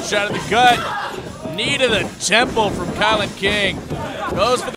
shot in the gut. Knee to the temple from Kilynn King. Goes for the